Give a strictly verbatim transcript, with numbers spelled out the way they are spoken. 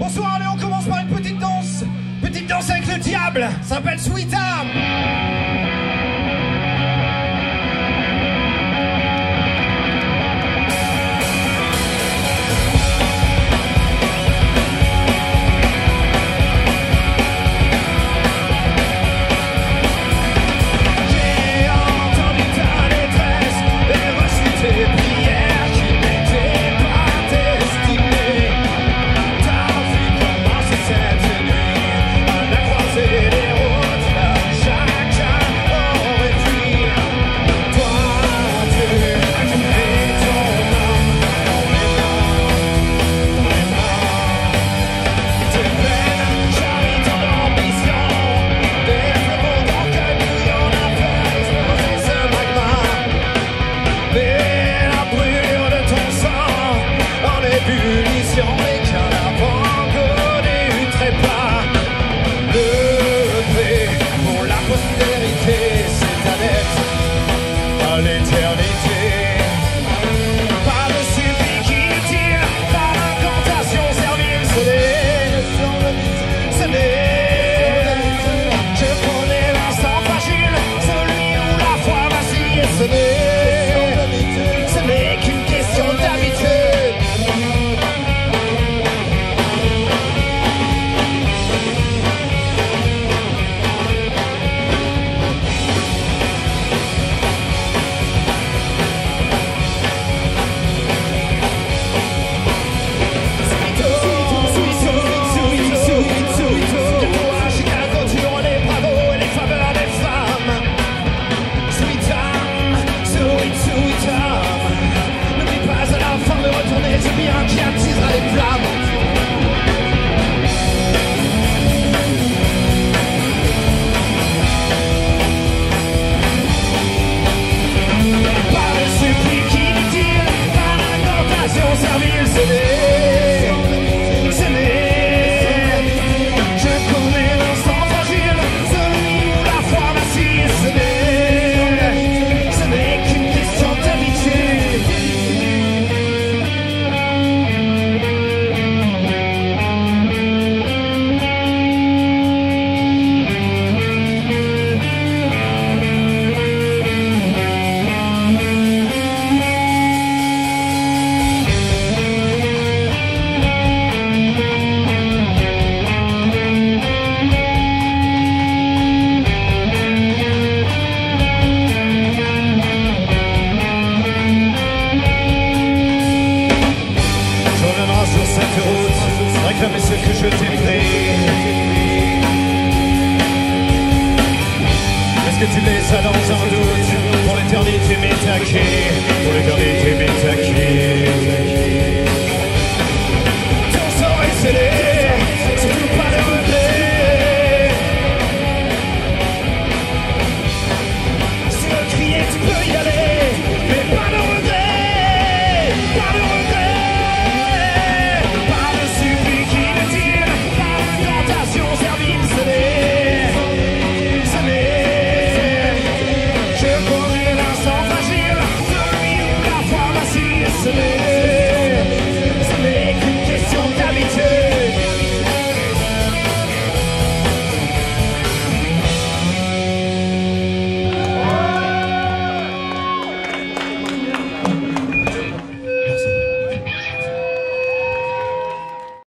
Bonsoir, allez, on commence par une petite danse. Petite danse avec le diable, ça s'appelle Sweet Arm. Réclamer ce que je t'ai fait. Est-ce que tu laisses dans un doute? Pour l'éternité m'attaquer, pour l'éternité m'attaquer. Ton sort est scellé, surtout pas de regret. Si tu veux crier, tu peux y aller, mais pas de regret, pas de regret.